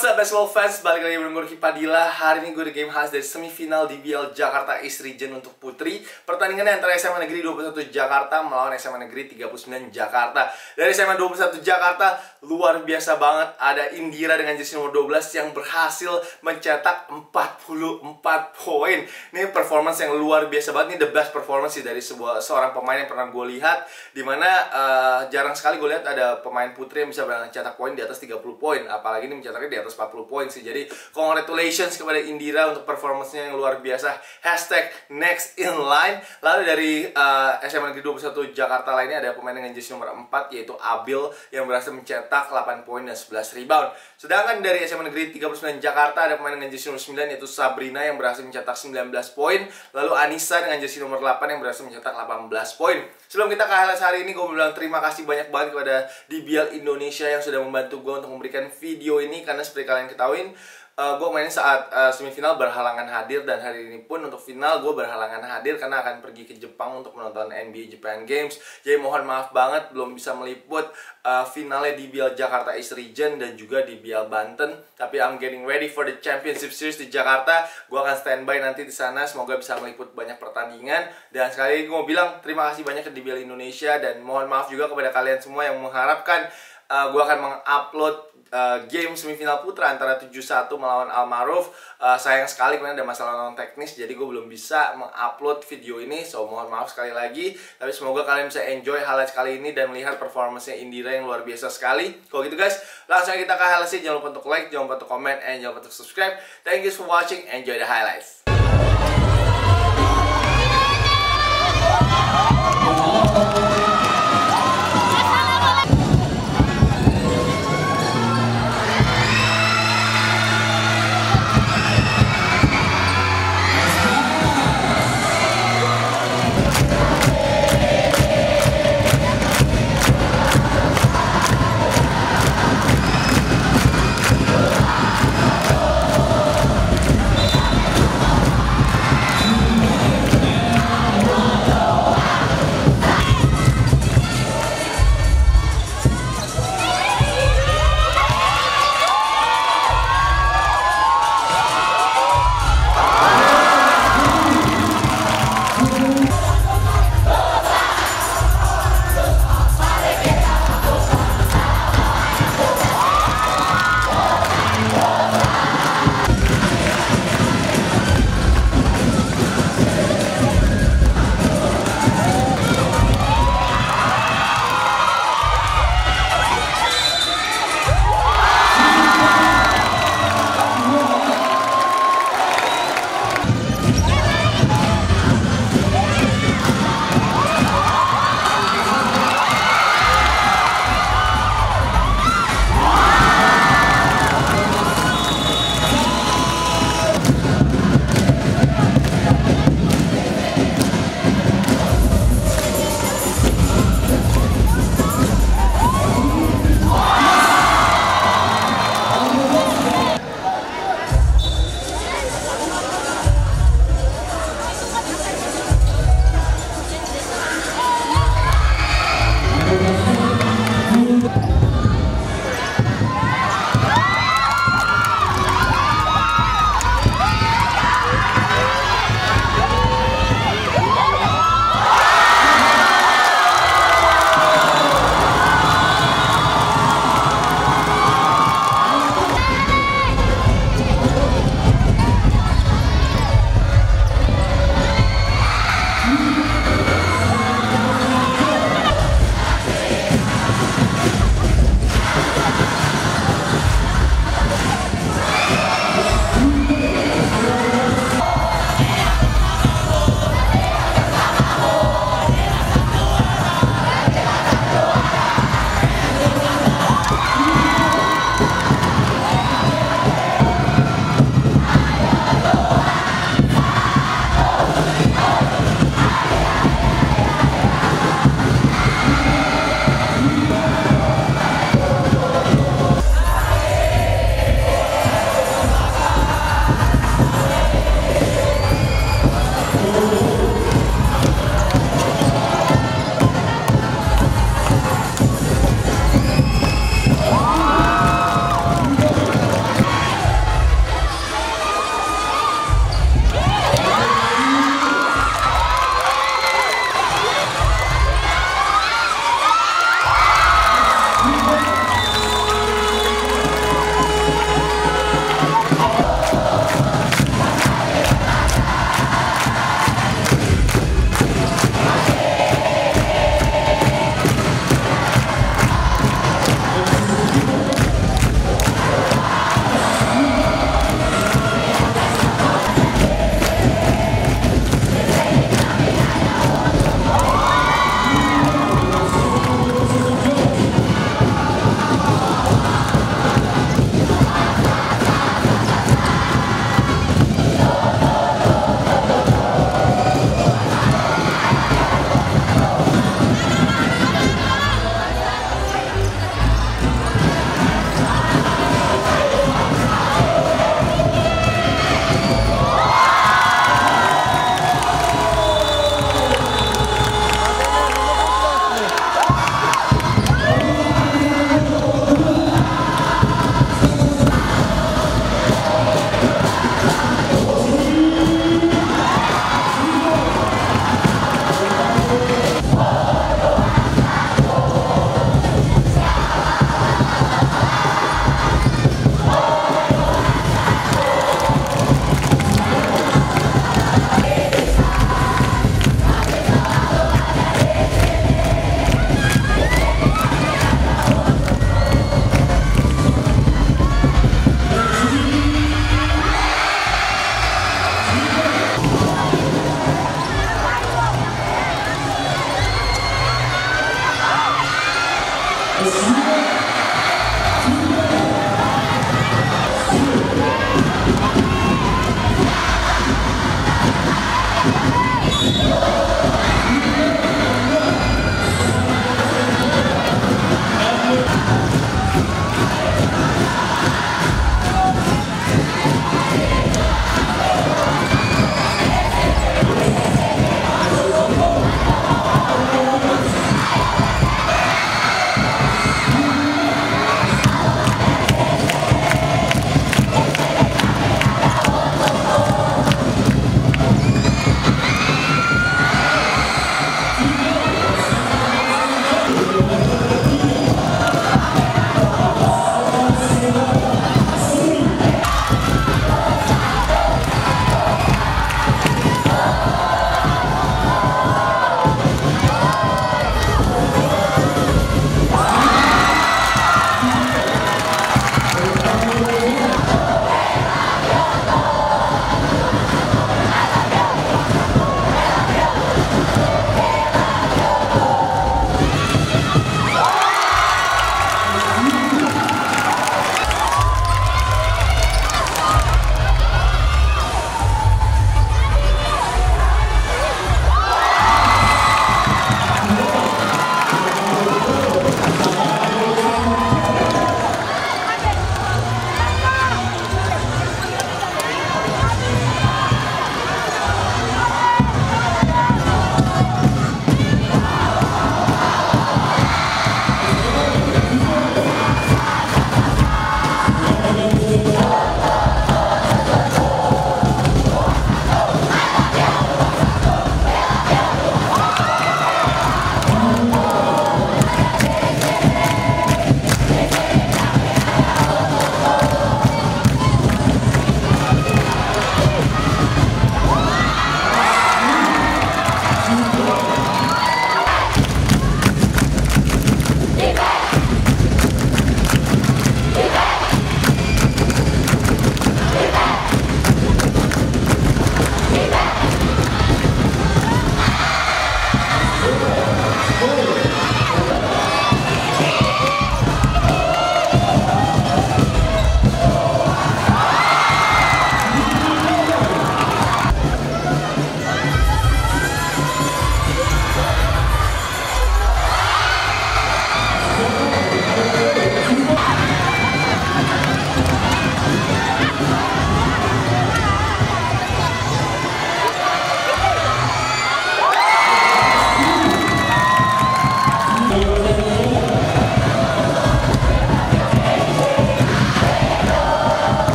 What's up basketball fans, balik lagi dengan Rocky Padila. Hari ini gue di game khas dari semifinal DBL Jakarta East Region untuk putri. Pertandingannya antara SMA Negeri 21 Jakarta melawan SMA Negeri 39 Jakarta. Dari SMA 21 Jakarta, luar biasa banget. Ada Indira dengan jersey nomor 12 yang berhasil mencetak 44 poin. Ini performance yang luar biasa banget. Ini the best performance sih dari seorang pemain yang pernah gue lihat. Dimana jarang sekali gue lihat ada pemain putri yang bisa mencetak poin di atas 30 poin. Apalagi ini mencetaknya di atas 40 poin sih. Jadi congratulations kepada Indira untuk performance-nya yang luar biasa. Hashtag next in line. Lalu dari SMA Negeri 21 Jakarta lainnya ada pemain dengan jersey nomor 4 yaitu Abil yang berhasil mencetak 8 poin dan 11 rebound. Sedangkan dari SMA Negeri 39 Jakarta ada pemain dengan jersey nomor 9 yaitu Sabrina yang berhasil mencetak 19 poin. Lalu Anissa dengan jersey nomor 8 yang berhasil mencetak 18 poin. Sebelum kita ke highlights hari ini, gue mau bilang terima kasih banyak banget kepada DBL Indonesia yang sudah membantu gue untuk memberikan video ini. Karena seperti kalian ketahuin, gue main saat semifinal berhalangan hadir. Dan hari ini pun untuk final gue berhalangan hadir karena akan pergi ke Jepang untuk menonton NBA Japan Games. Jadi mohon maaf banget belum bisa meliput finalnya DBL Jakarta East Region dan juga DBL Banten. Tapi I'm getting ready for the Championship Series di Jakarta. Gue akan standby nanti di sana. Semoga bisa meliput banyak pertandingan. Dan sekali lagi gue mau bilang terima kasih banyak ke DBL Indonesia. Dan mohon maaf juga kepada kalian semua yang mengharapkan gue akan mengupload game semifinal putra antara 71 melawan Almaruf. Sayang sekali karena ada masalah non teknis, jadi gue belum bisa mengupload video ini. So mohon maaf sekali lagi. Tapi semoga kalian bisa enjoy highlights kali ini dan melihat performance-nya Indira yang luar biasa sekali. Kalau gitu guys, langsung kita ke highlights. Jangan lupa untuk like, jangan lupa untuk comment, and jangan lupa untuk subscribe. Thank you for watching. Enjoy the highlights.